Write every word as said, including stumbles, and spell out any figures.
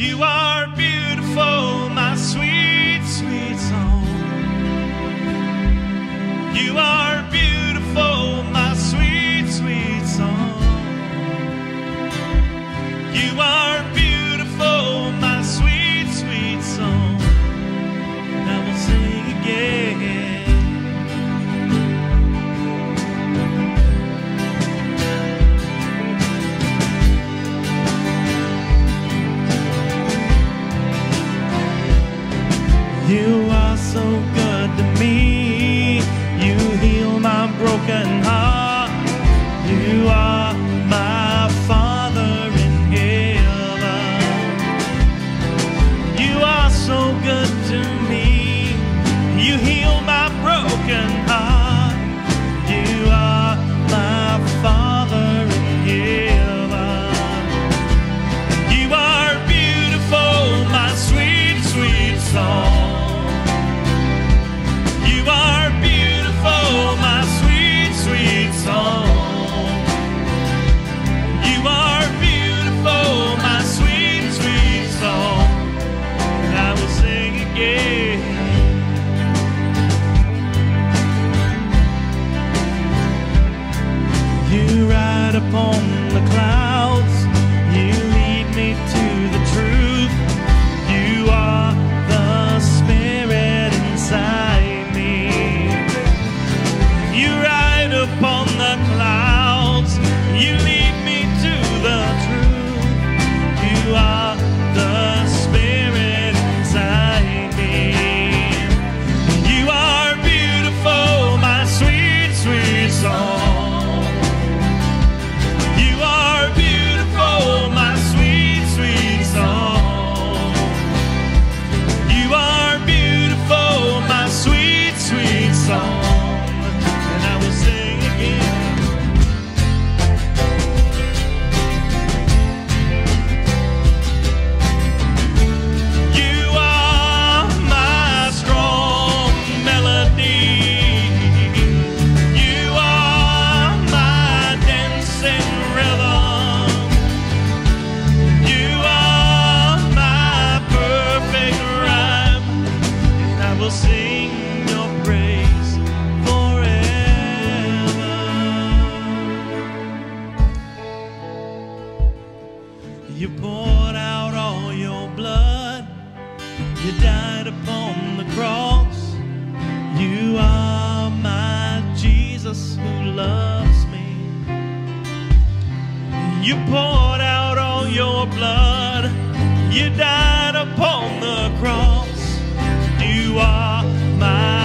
You are beautiful, my sweet, sweet song. You are beautiful, my sweet, sweet song. You are beautiful, my sweet, sweet song. And I will sing again. You are so good to me. You heal my broken heart. You are my Father in heaven. You are so good to me. You heal my broken heart. You are my Father in heaven. You are beautiful, my sweet, sweet song. Upon the clouds, you lead me to the truth. You are the Spirit inside me. You ride upon the clouds, you lead me to the truth. You are the Spirit inside me. You are beautiful, my sweet, sweet song. You poured out all your blood. You died upon the cross. You are my Jesus who loves me. You poured out all your blood. You died upon the cross. You are my